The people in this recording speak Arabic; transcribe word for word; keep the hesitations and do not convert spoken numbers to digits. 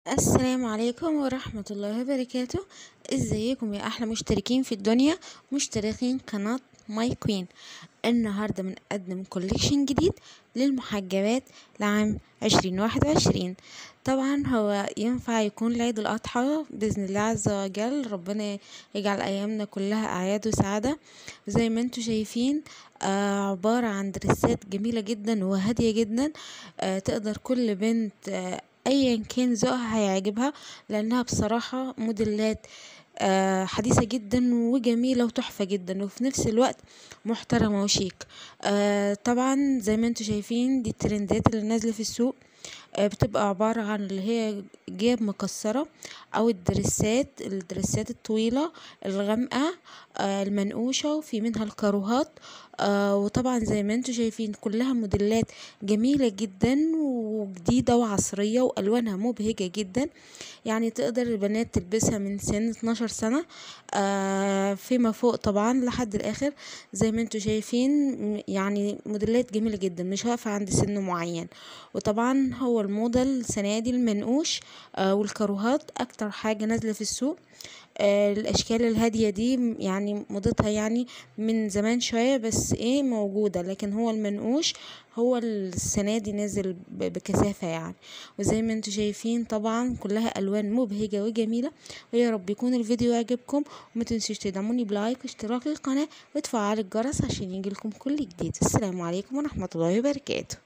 السلام عليكم ورحمة الله وبركاته. ازيكم يا احلى مشتركين في الدنيا، مشتركين قناة ماي كوين. النهاردة بنقدم كوليكشن جديد للمحجبات لعام عشرين واحد وعشرين. طبعا هو ينفع يكون لعيد الاضحى باذن الله عز وجل، ربنا يجعل ايامنا كلها اعياد وسعادة. زي ما انتم شايفين آه عبارة عن دريسات جميلة جدا وهادية جدا. آه تقدر كل بنت آه ايا كان ذوقها هيعجبها، لانها بصراحة موديلات آه حديثة جدا وجميلة وتحفة جدا، وفي نفس الوقت محترمة وشيك. آه طبعا زي ما انتم شايفين دي الترندات اللي نازلة في السوق. آه بتبقى عبارة عن اللي هي جيب مكسرة، او الدرسات الدرسات الطويلة الغامقة آه المنقوشة، وفي منها الكاروهات. آه وطبعا زي ما انتم شايفين كلها موديلات جميلة جدا وجديدة وعصرية والوانها مبهجة جدا. يعني تقدر البنات تلبسها من سن اتناشر سنة آه فيما فوق طبعا لحد الاخر. زي ما انتم شايفين يعني موديلات جميلة جدا، مش واقفة عند سن معين. وطبعا هو الموضة السنة دي المنقوش آه والكاروهات اكتر حاجة نازلة في السوق. آه الاشكال الهادية دي يعني موضتها يعني من زمان شوية، بس ايه موجودة، لكن هو المنقوش هو السنة دي نازل ب- بكثافة يعني. وزي ما انتم شايفين طبعا كلها الوان مبهجة وجميلة. ويا رب يكون الفيديو يعجبكم، وما تنسوش تدعموني بلايك واشتراك القناة وتفعلوا الجرس عشان يجيلكم كل جديد. السلام عليكم ورحمة الله وبركاته.